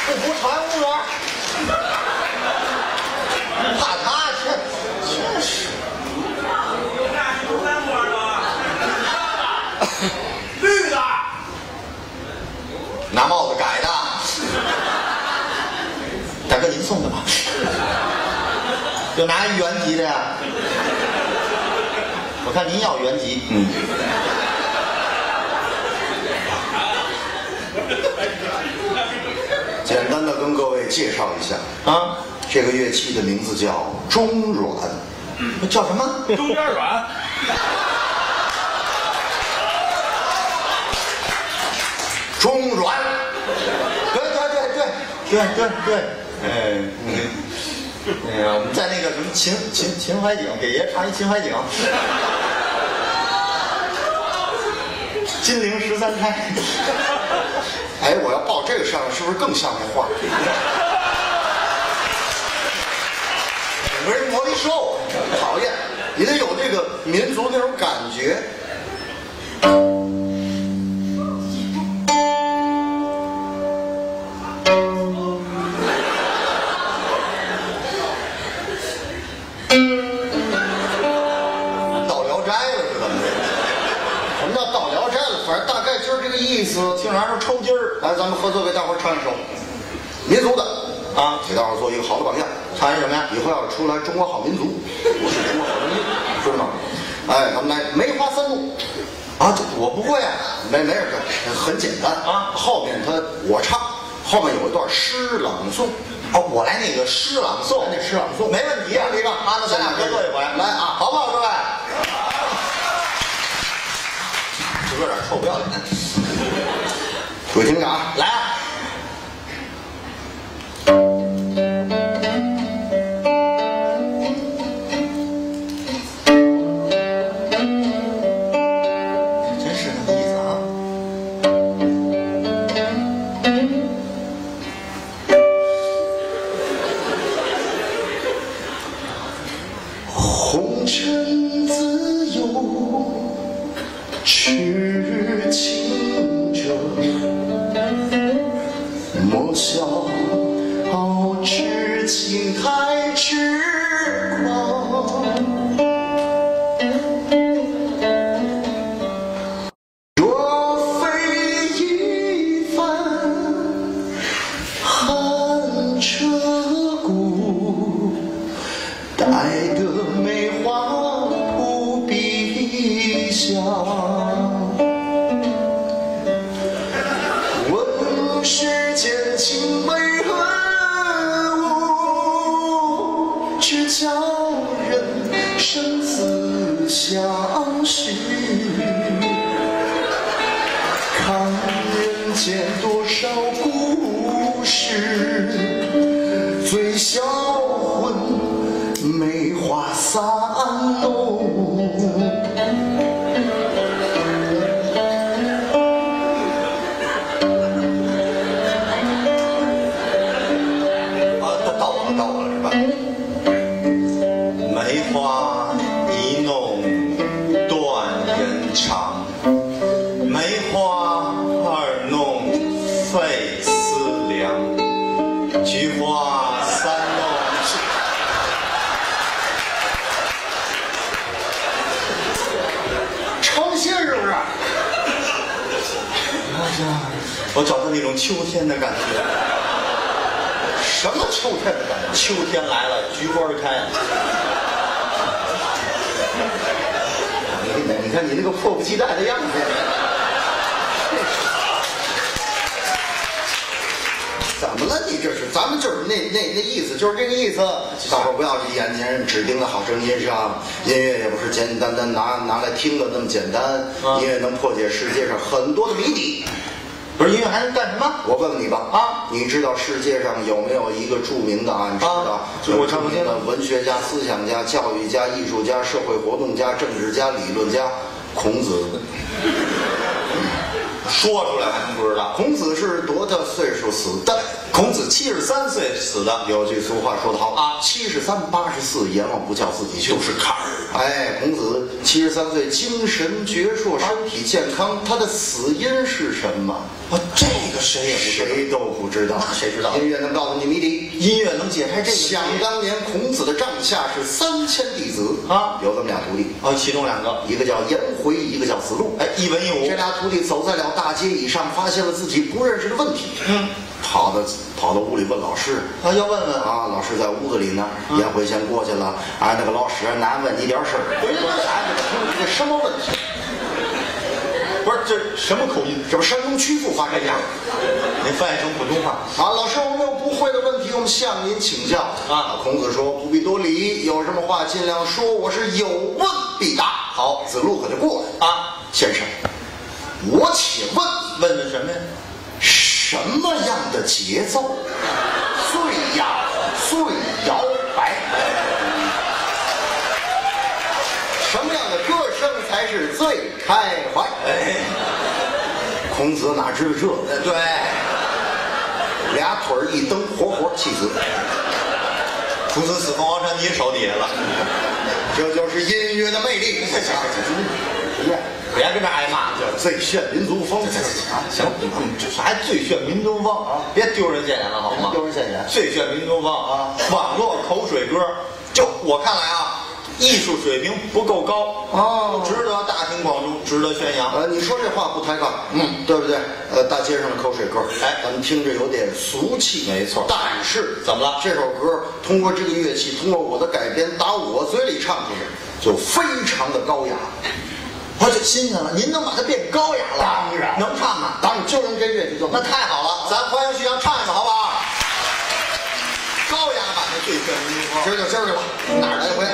不服朝阳公园。怕他这真是。 绿的， 拿帽子改的。大哥，您送的吧？就拿一原级的呀？我看您要原级。简单的跟各位介绍一下啊，这个乐器的名字叫中阮。叫什么？ 中间软。 中阮。对。哎呀，我们在那个什么秦淮景给爷唱一秦淮景。金陵13钗。哎，我要报这个上，是不是更像这话？整个人魔力兽，讨厌！你得有这个民族那种感觉。到聊斋了是怎么的？什么叫到聊斋了？反正大概就是这个意思。听着还是抽筋儿。来，咱们合作给大伙儿唱一首民族的啊，给大伙儿做一个好的榜样。唱一什么呀？以后要出来中国好民族，我是中国好人民，知道吗？哎，咱们来梅花三弄啊，这我不会啊，没事，很简单啊。后面我唱，后面有一段诗朗诵。哦，我来那个诗朗诵，那诗朗诵没问题啊，这个啊，那咱俩合作一回，来啊，好不好，各位？是不是有点臭不要脸？各位听着啊，来啊！真是那意思啊！红尘自由，痴情者，莫笑痴情太痴狂。若非一番寒彻骨，待得梅花扑鼻香。问世间情为何物，只叫人生死相许。看人间多少故事，最销魂梅花三弄。到我了是吧？梅花一弄断人肠，梅花二弄费思量，菊花三弄诚心是不是？我找到那种秋天的感觉。什么秋天的感觉？秋天来了，菊花开了。你看你那个迫不及待的样子。怎么了？你这是？咱们就是那意思，就是这个意思。大伙儿不要眼前只盯在好声音上，音乐也不是简简单单拿来听的那么简单。音乐能破解世界上很多的谜底。不是音乐还能干什么？我问问你吧啊！你知道世界上有没有一个著名的啊？你知道？有著名的文学家、思想家、教育家、艺术家、社会活动家、政治家、理论家，孔子。说出来还能不知道？孔子是多大岁数死的？孔子73岁死的。有句俗话说得好啊，73、84，阎王不叫自己去，就是坎儿。哎，孔子73岁，精神矍铄，身体健康。他的死因是什么？这个谁也不知道，谁都不知道。 谁知道？ 音乐能告诉你谜底， 音乐能解开这个。 想当年，孔子的帐下是3000弟子啊， 有这么俩徒弟其中2个， 一个叫颜回，一个叫子路。 哎，一文一武。 这俩徒弟走在了大街以上，发现了自己不认识的问题。跑到屋里问老师要问问啊，老师在屋子里呢。颜回先过去了，那个老师，俺问你点事儿。这什么问题？ 不是这什么口音？ 这不山东曲阜发这样？ 您翻译成普通话老师，我们有不会的问题，我们向您请教啊。 孔子说：“不必多礼，有什么话尽量说，我是有问必答。”好，子路可就过来先生，我且问什么呀？ 什么样的节奏最摇摆？什么样的歌声才是最开怀？孔子哪知道这？ 对， 俩腿儿一蹬，活气死。 出自四凤凰山，你也烧底下了。 这就是音乐的魅力。 别跟这挨骂， 最炫民族风。 行，这啥最炫民族风别丢人现眼了好吗？ 丢人现眼。 最炫民族风网络口水歌，就我看来艺术水平不够高不值得大庭广众，值得宣扬。 你说这话不抬杠，对不对？大街上的口水歌，咱们听着有点俗气， 没错。 但是怎么了？ 这首歌通过这个乐器，通过我的改编，打我嘴里唱出来，就非常的高雅。 我就新鲜了，您能把它变高雅了？ 当然能唱吗？ 当然就用这乐器就那太好了，咱欢迎徐阳唱一首好不好？高雅版的最炫民族风， 今儿就吧，哪儿来回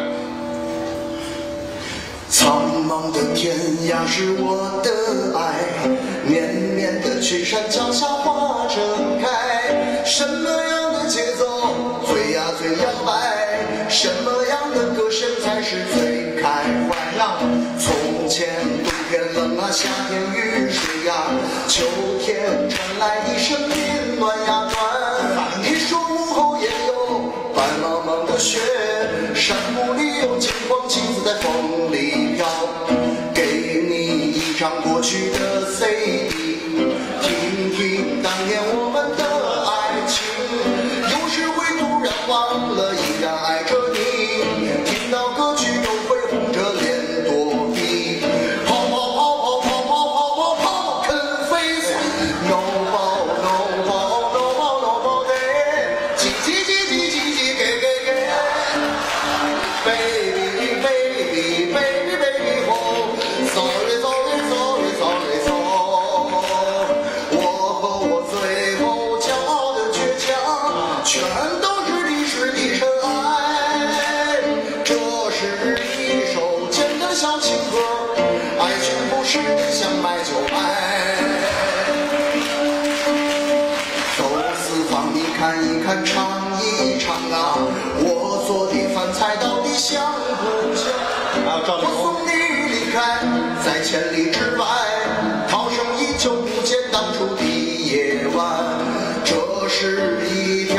苍茫的天涯是我的爱，绵绵的群山脚下花正开。什么样的节奏最摇摆？什么样的歌声才是最开怀？从前冬天冷夏天雨水秋天传来一声音暖暖。你说午后也有白茫茫的雪，山谷里有金黄旗子在风里飘。给你一张过去的 CD， 听听当年我们的爱情。有时会突然忘了，依然爱着你。听到歌曲都会红着脸躲避。跑跑跑跑跑跑跑跑跑，肯飞飞。No ball no ball no ball no ball day， 叽叽叽叽叽叽给给给。Baby baby baby baby oh sorry sorry sorry sorry so。我和我最后骄傲的倔强，全都是你是你深爱。这是一首简单小情歌，爱情不是想买就买。走四方你看一看，尝一尝我做的饭菜到底香不香？我送你离开，在千里之外，涛声依旧不见当初的夜晚。这是一